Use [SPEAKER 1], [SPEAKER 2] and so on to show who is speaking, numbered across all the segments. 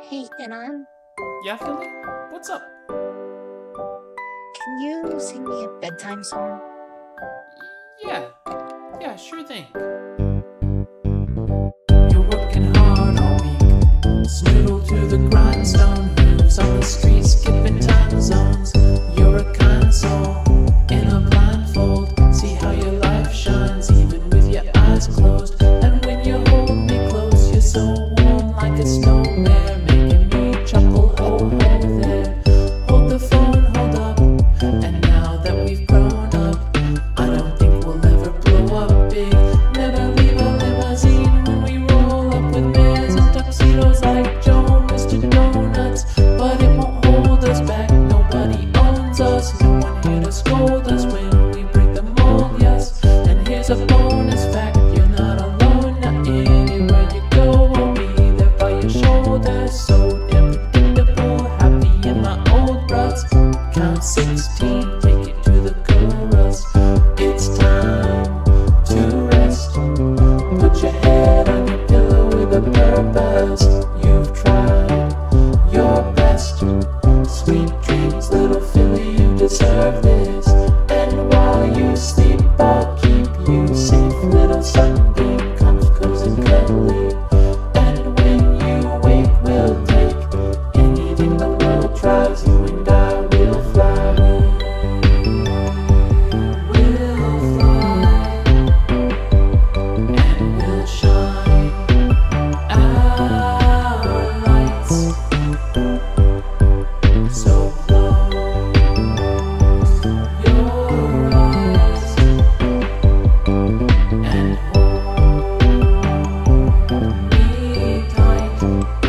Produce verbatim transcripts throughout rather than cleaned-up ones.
[SPEAKER 1] Hey, Anon,
[SPEAKER 2] Yeah, Philly? What's up?
[SPEAKER 1] can you sing me a bedtime song?
[SPEAKER 2] Yeah, yeah, sure thing. You're working hard all week. Snootle to the grindstone. Hooves on the street, skipping time zones. You're a kind soul in a blindfold. See how your life shines even with your eyes closed. And when you hold me close, you're so warm like a snowmare, making me chuckle. Ho ho there. Hold the phone, hold up. And now that we've grown up, I don't think we'll ever blow up big. Never leave a limousine when we roll up with bears and tuxedos like Joe, Mister Donuts. But it won't hold us back, nobody owns us. No one here to scold us when we break the mold, yes. And here's a bonus fact, you're not alone. Not anywhere you go, I'll be there by your shoulder. So damn predictable, happy in my old ruts. Count sixteen, take it to the chorus. It's time to rest. Put your head on your pillow with a purpose. You've tried your best. Sweet dreams, little Philly, you deserve this. And while you sleep, I'll keep you safe. Little sunbeam, comfortable and cuddly. And when you wake, we'll take anything the world tries. You and I will fly. We'll fly. And we'll shine our lights. So close your eyes and hold me tight.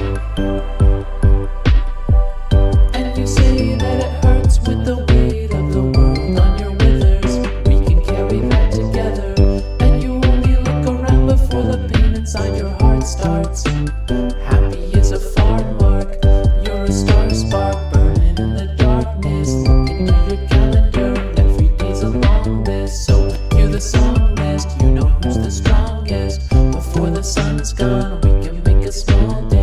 [SPEAKER 2] And you say that it hurts with the weight of the world on your withers. We can carry that together. And you only look around before the pain inside your heart starts. Happy is a far mark. You're a star spark burning in the darkness. Look into your calendar. Every day's a long list. So cue the song list. You know who's the strongest. Before the sun's gone, we can make a small dance.